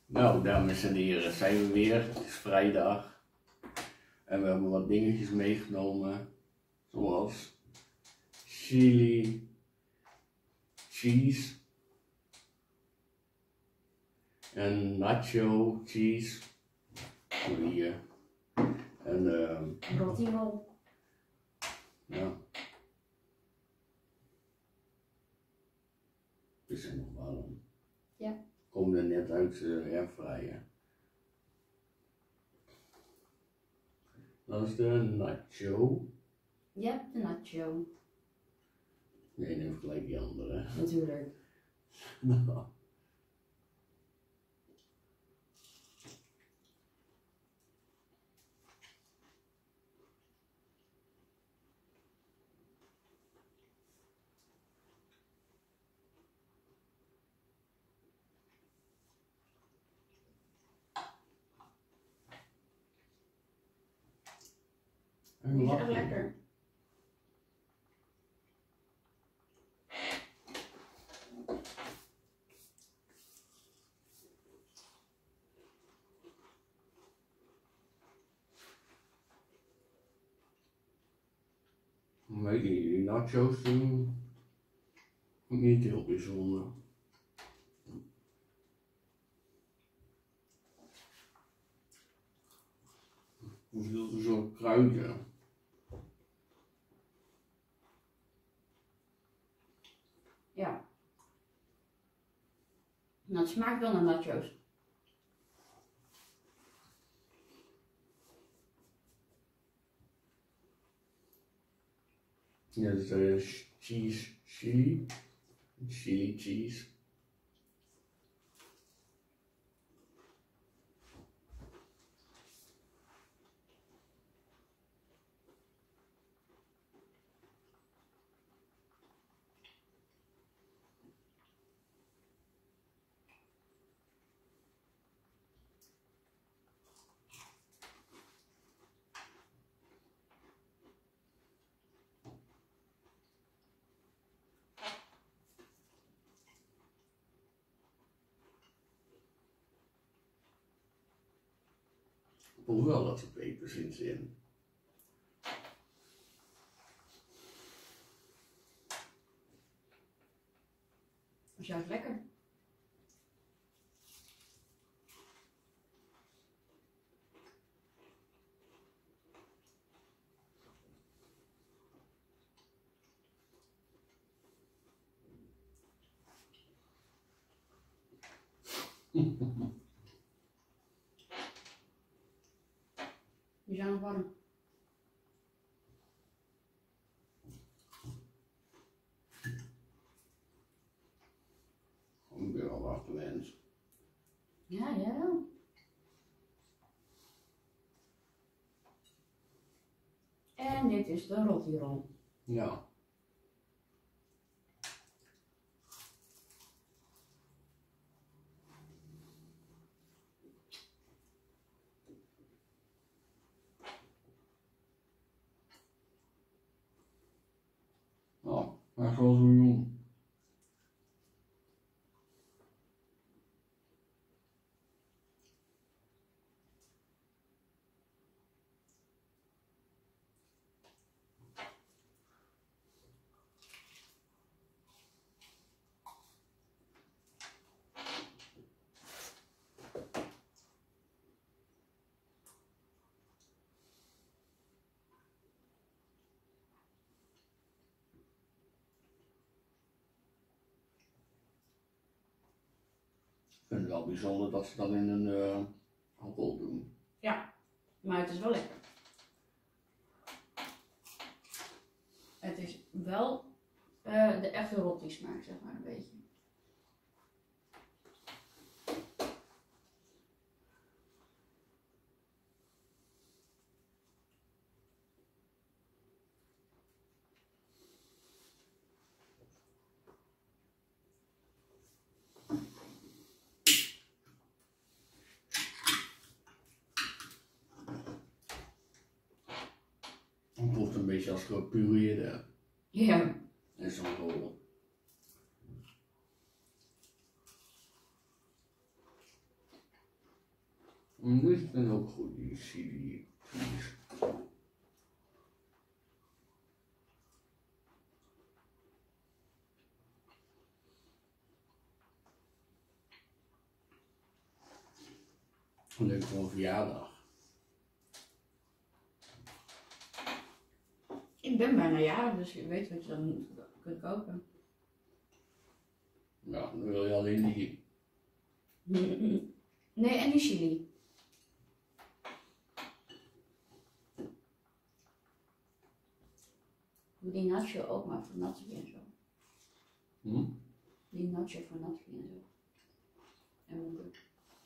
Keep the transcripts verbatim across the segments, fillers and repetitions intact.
Nou, dames en heren, zijn we weer. Het is vrijdag. En we hebben wat dingetjes meegenomen. Zoals chili cheese. En nacho cheese. Hier. En uh, Rottino. ja. Het is nog warm. Ja. Komt er net uit de uh, airfryer. Dat is de nacho. Ja, de nacho. Nee, neem gelijk die andere. Natuurlijk. Nou. Die is echt lekker. Maar die, die nachos doen niet heel bijzonder. Hoeveel zo'n kruiden. Ja. Nou, het smaakt wel naar nachos. Ja, dat is uh, cheese chili. Chili cheese. Hoewel dat er pepers in zitten. Dat is juist lekker. Die zijn nog warm. Ik ben al wat gewend. Ja, ja wel. En dit is de rottirol. Ja. Nou, maar zoals we doen. Ik vind het wel bijzonder dat ze dat in een uh, appel doen. Ja, maar het is wel lekker. Het is wel uh, de echte rotti smaak, zeg maar, een beetje. Het proeft een beetje als gepureerde. Ja. En zo'n rol. Die zijn ook goed, die chili cheese. Leuk voor een verjaardag. Ik ben bijna jarig, dus je weet wat je dan kunt kopen. Nou, dan wil je alleen die. Nee, en die chili. Doe die nacho ook maar voor Nathalie en zo. Hm? Die nacho voor Nathalie en zo. En moeder.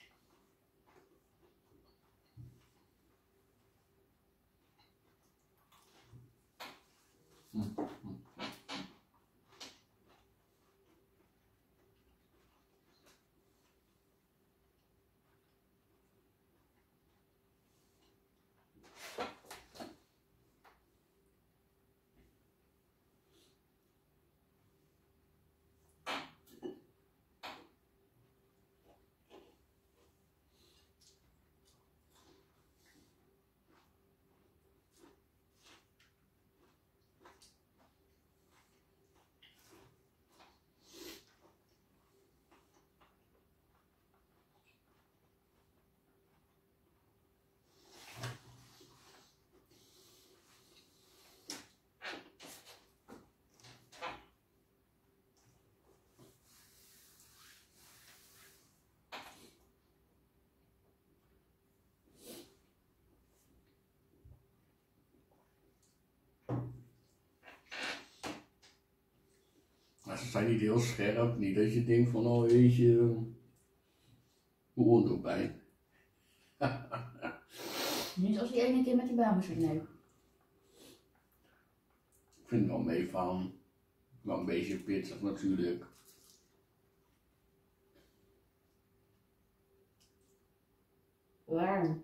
Hm. Maar ze zijn niet heel scherp, niet dat je denkt van, oh weet je, mijn oor doet pijn. Niet als die ene keer met die bamus nee. Ik vind het wel meevallen. Wel een beetje pittig natuurlijk. Warm.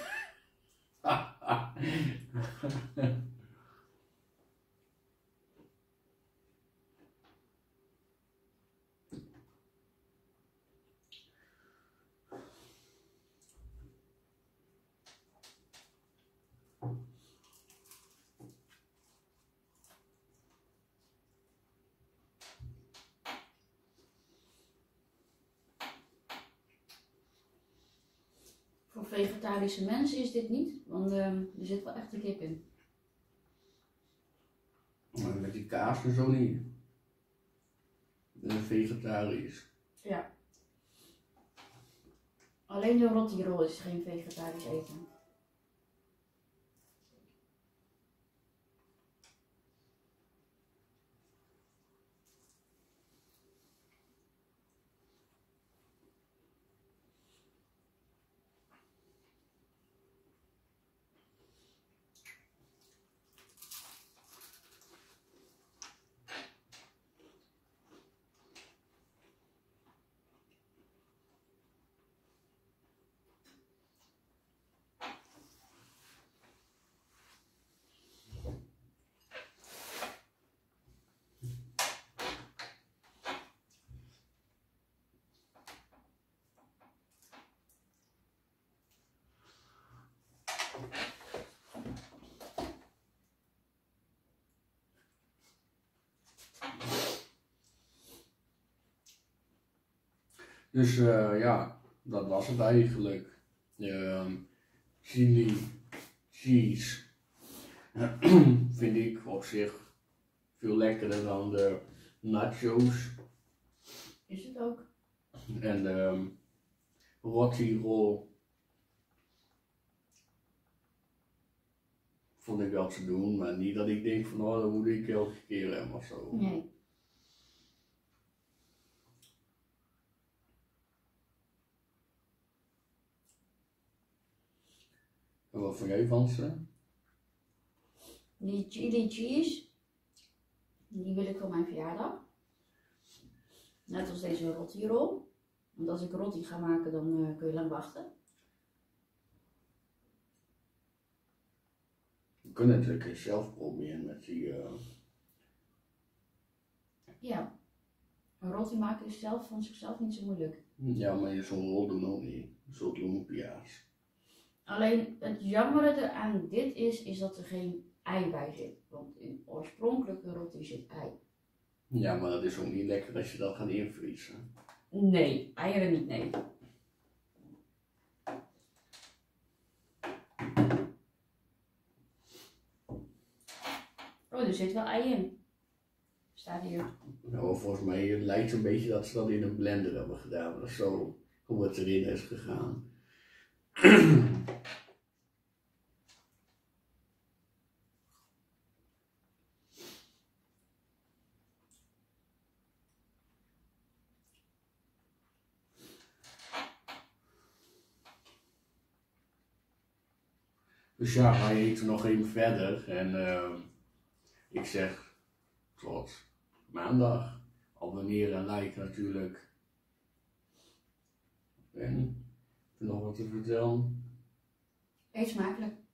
Voor vegetarische mensen is dit niet, want uh, er zit wel echt een kip in. Maar met die kaas en zo niet. Ik ben vegetarisch. Ja. Alleen de roti roll is geen vegetarisch eten. Dus uh, ja, dat was het eigenlijk. Uh, chili cheese vind ik op zich veel lekkerder dan de nachos. Is het ook? En de roti roll vond ik wel te doen, maar niet dat ik denk van oh, dat moet ik elke keer hebben of zo. Nee. En wat vond jij van ze? Die chili cheese, die wil ik voor mijn verjaardag. Net als deze roti roll. Want als ik roti ga maken, dan uh, kun je lang wachten. We kunnen het natuurlijk zelf proberen met die... Uh... Ja, een roti maken is zelf van zichzelf niet zo moeilijk. Ja, maar je zo'n rol doen ook niet. Een soort lumpia's. Alleen het jammere aan dit is, is dat er geen ei bij zit. Want in oorspronkelijke roti zit ei. Ja, maar dat is ook niet lekker als je dat gaat invriezen. Nee, eieren niet, nee. Oh, er zit wel ei in. Staat hier. Nou, volgens mij lijkt het een beetje dat ze dat in een blender hebben gedaan. Of zo, hoe het erin is gegaan. Dus ja, wij eten nog even verder en uh, ik zeg tot maandag. Abonneren en liken natuurlijk. En heb je nog wat te vertellen? Eet smakelijk.